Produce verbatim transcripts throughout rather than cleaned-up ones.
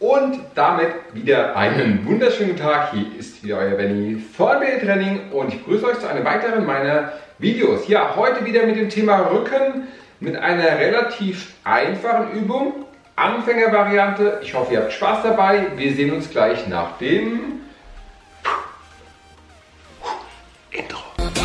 Und damit wieder einen wunderschönen Tag. Hier ist wieder euer Benny von B L Training und ich grüße euch zu einem weiteren meiner Videos. Ja, heute wieder mit dem Thema Rücken mit einer relativ einfachen Übung, Anfängervariante. Ich hoffe, ihr habt Spaß dabei. Wir sehen uns gleich nach dem Intro.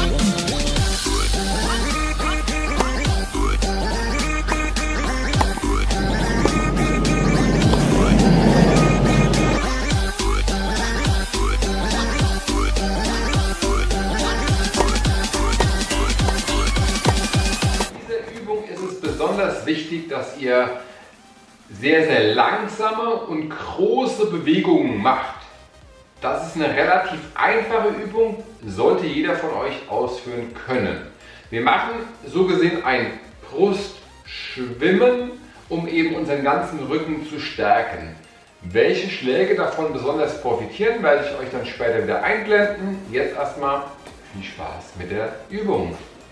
Besonders wichtig, dass ihr sehr, sehr langsame und große Bewegungen macht. Das ist eine relativ einfache Übung, sollte jeder von euch ausführen können. Wir machen so gesehen ein Brustschwimmen, um eben unseren ganzen Rücken zu stärken. Welche Schläge davon besonders profitieren, werde ich euch dann später wieder einblenden. Jetzt erstmal viel Spaß mit der Übung.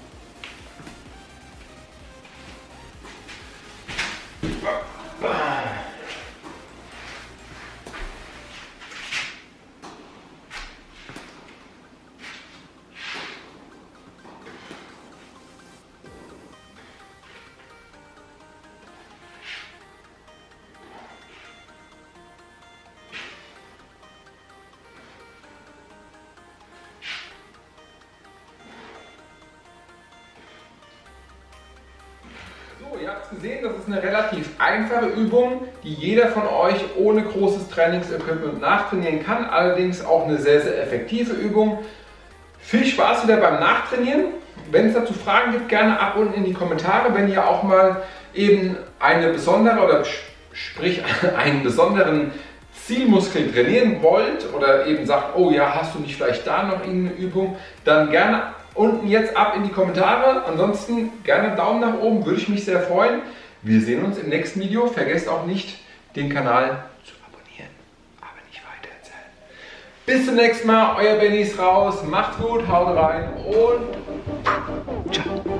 So, ihr habt es gesehen, das ist eine relativ einfache Übung, die jeder von euch ohne großes Trainingsequipment nachtrainieren kann. Allerdings auch eine sehr, sehr effektive Übung. Viel Spaß wieder beim Nachtrainieren. Wenn es dazu Fragen gibt, gerne ab unten in die Kommentare. Wenn ihr auch mal eben eine besondere oder sprich einen besonderen Zielmuskel trainieren wollt oder eben sagt, oh ja, hast du nicht vielleicht da noch eine Übung, dann gerne unten jetzt ab in die Kommentare. Ansonsten gerne einen Daumen nach oben, würde ich mich sehr freuen. Wir sehen uns im nächsten Video. Vergesst auch nicht, den Kanal zu abonnieren, aber nicht weitererzählen. Bis zum nächsten Mal, euer Benny ist raus. Macht's gut, haut rein und ciao.